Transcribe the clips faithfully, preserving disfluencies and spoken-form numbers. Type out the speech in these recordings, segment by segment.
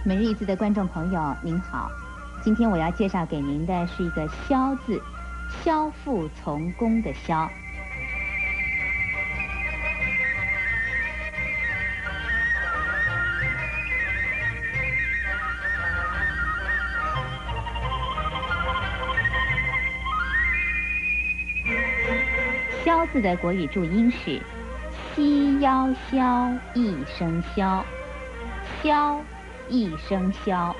每日一字的观众朋友您好，今天我要介绍给您的是一个萧字，萧父从公的萧。萧字的国语注音是西腰萧一声萧，萧一声萧。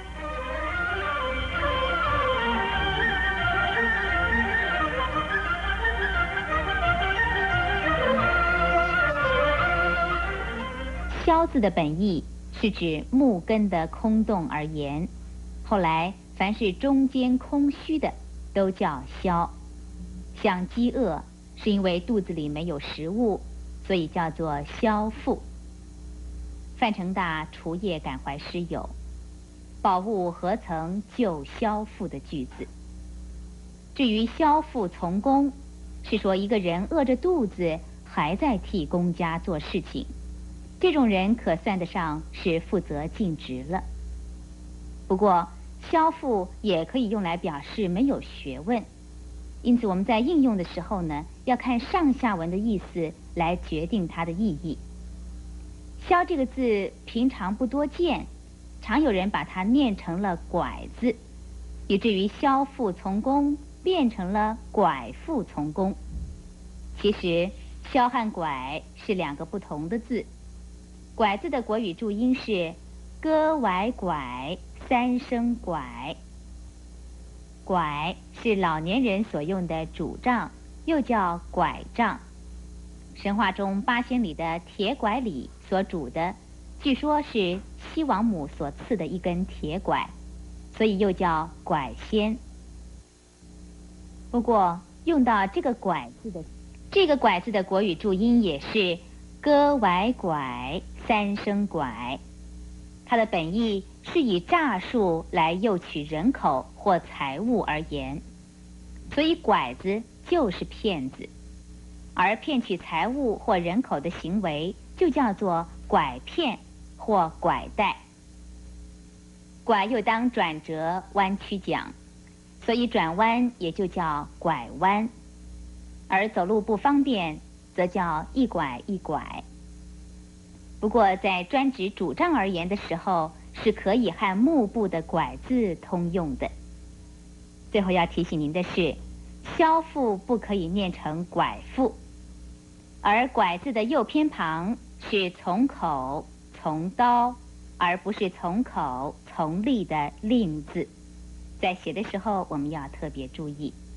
萧字的本意是指木根的空洞而言，后来凡是中间空虚的都叫萧。像饥饿是因为肚子里没有食物，所以叫做萧腹。范成大除夜感怀诗有宝物何曾救萧父的句子。至于萧父从公，是说一个人饿着肚子还在替公家做事情，这种人可算得上是负责尽职了。不过萧父也可以用来表示没有学问，因此我们在应用的时候呢，要看上下文的意思来决定它的意义。萧这个字平常不多见，常有人把它念成了拐字，以至于萧父从公变成了拐父从公。其实萧和拐是两个不同的字，拐字的国语注音是歌拐拐三声拐。拐是老年人所用的拄杖，又叫拐杖。神话中八仙里的铁拐李所拄的，据说是西王母所赐的一根铁拐，所以又叫拐仙。不过用到这个拐字的这个拐字的国语注音也是歌拐拐三声拐，它的本意是以诈术来诱取人口或财物而言，所以拐子就是骗子，而骗取财物或人口的行为就叫做拐骗或拐带。拐又当转折弯曲讲，所以转弯也就叫拐弯，而走路不方便则叫一拐一拐。不过在专指拄杖而言的时候，是可以和木部的拐字通用的。最后要提醒您的是，萧父不可以念成拐父，而拐字的右偏旁是从口从刀，而不是从口从利的令字，在写的时候我们要特别注意。